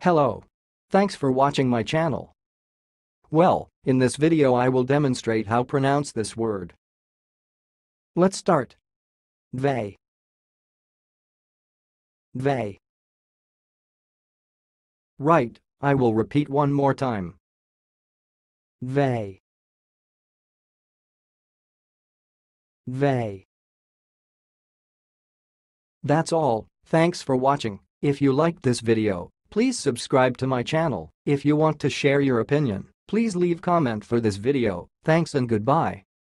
Hello. Thanks for watching my channel. Well, in this video I will demonstrate how pronounce this word. Let's start. Dvae. Dvae. Right, I will repeat one more time. Dvae. Dvae. That's all, thanks for watching. If you liked this video, please subscribe to my channel. If you want to share your opinion, please leave comment for this video. Thanks and goodbye.